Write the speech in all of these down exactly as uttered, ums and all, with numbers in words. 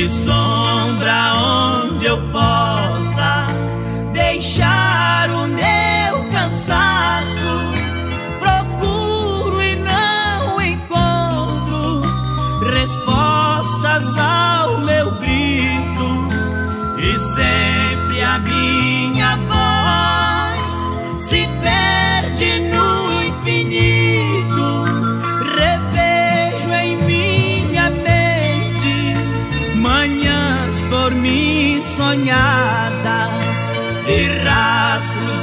sombra onde eu possa deixar o meu cansaço. Procuro e não encontro respostas ao meu grito, e sempre a minha voz se perde no infinito. Revejo em minha mente manhãs por mim sonhadas e rastros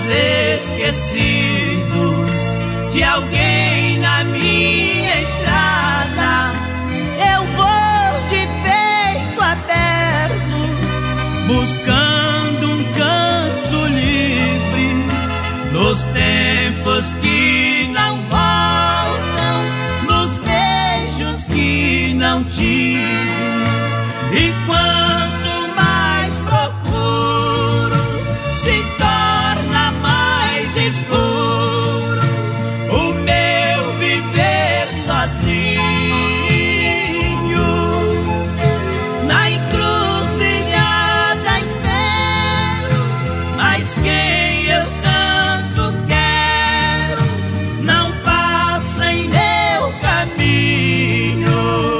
esquecidos de alguém na minha estrada. Eu vou de peito aberto buscando um canto livre nos tempos que não voltam, nos beijos que não tive. E quanto mais procuro, se torna mais escuro o meu viver sozinho. Na encruzilhada espero, mas quem eu tanto quero não passa em meu caminho.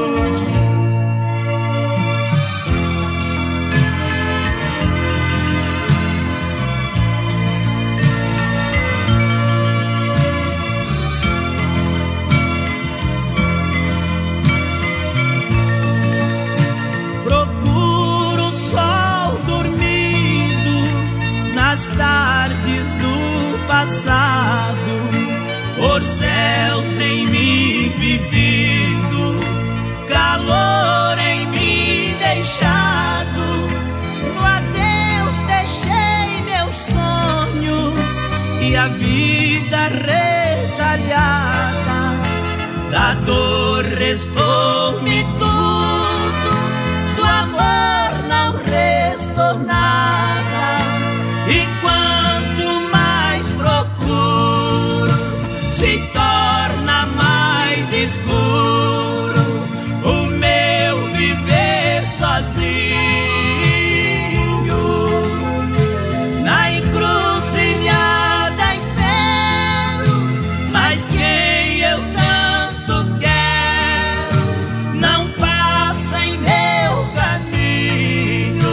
Tardes do passado, por céus em mim vivido, calor em mim deixado. No adeus deixei meus sonhos e a vida retalhada. Da dor restou-me tudo, do amor não restou nada. E quanto mais procuro, se torna mais escuro o meu viver sozinho. Na encruzilhada espero, mas quem eu tanto quero não passa em meu caminho.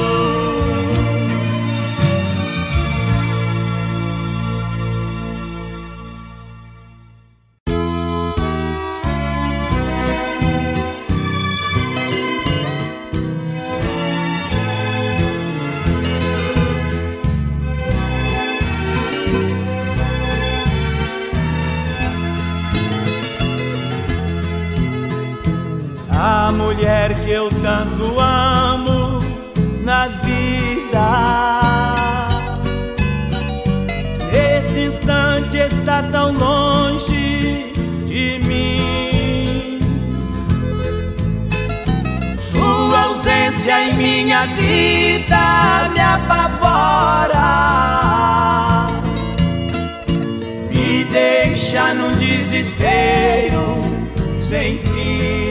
A mulher que eu tanto amo na vida, esse instante está tão longe de mim. Sua ausência em minha vida me apavora, me deixa num desespero sem fim.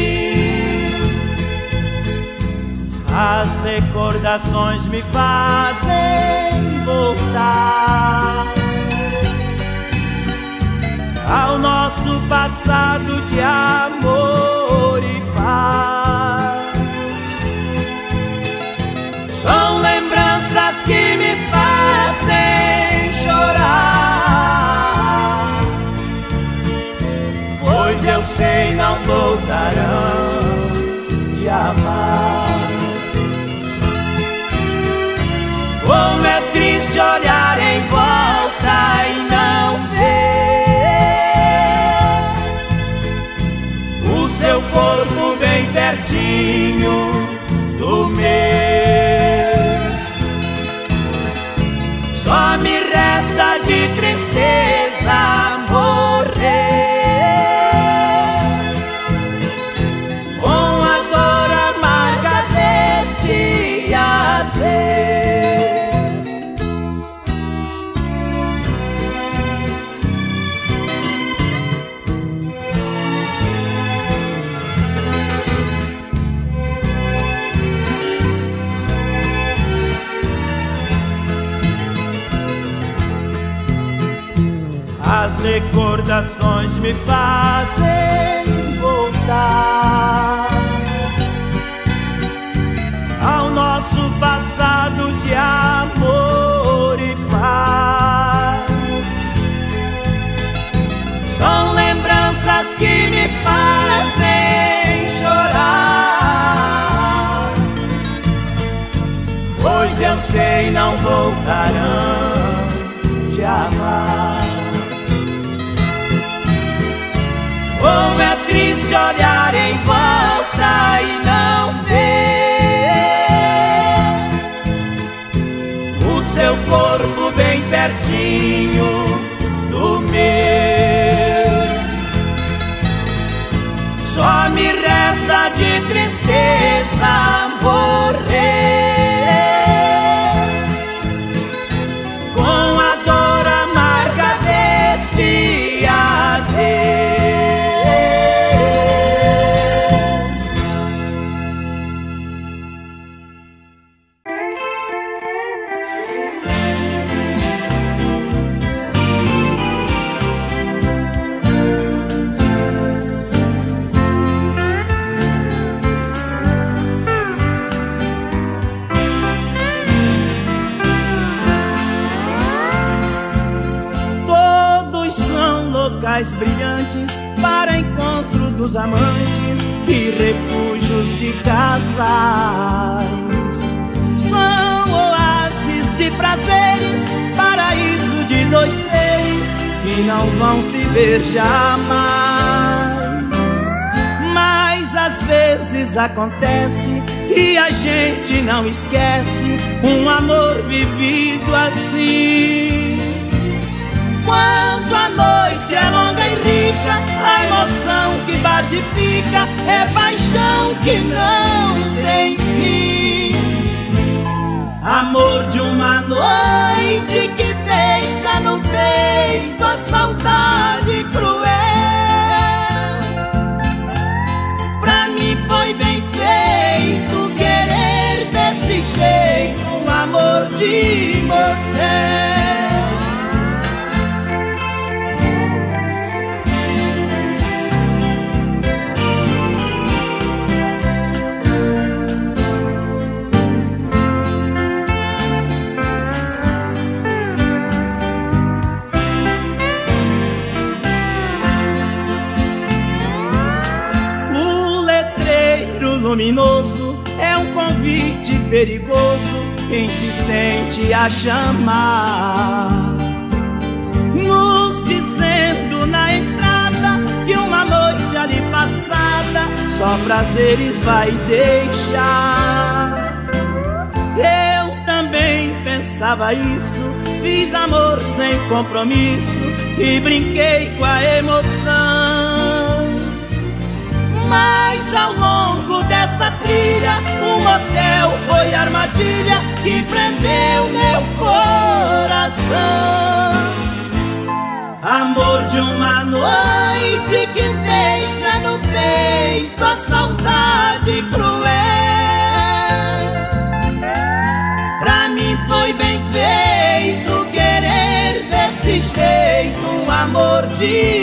As recordações me fazem voltar ao nosso passado de amor e paz. São lembranças que me fazem chorar, pois eu sei não voltarão jamais. Como é triste olhar em volta e não ver o seu corpo bem pertinho do meu. Só me resta de tristeza morrer com a dor amarga deste adeus. as recordações me fazem voltar ao nosso passado de amor e paz. São lembranças que me fazem chorar, pois eu sei não voltarão jamais. Como é triste olhar em volta e não ver o seu corpo bem pertinho do meu. Só me resta de tristeza morrer com a dor amarga deste adeus. Locais brilhantes para encontro dos amantes e refúgios de casais. São oásis de prazeres, paraíso de dois seres que não vão se ver jamais. Mas às vezes acontece e a gente não esquece um amor vivido assim. Quando a noite é longa e rica, a emoção que bate e fica é paixão que não tem fim. Amor de uma noite que deixa no peito a saudade cruel. Pra mim foi bem feito querer desse jeito um amor de motel. Luminoso é um convite perigoso, insistente a chamar, nos dizendo na entrada que uma noite ali passada só prazeres vai deixar. Eu também pensava isso, fiz amor sem compromisso e brinquei com a emoção. Mas ao longo desta trilha, um motel foi armadilha que prendeu meu coração. Amor de uma noite que deixa no peito a saudade cruel. Pra mim foi bem feito querer desse jeito um amor de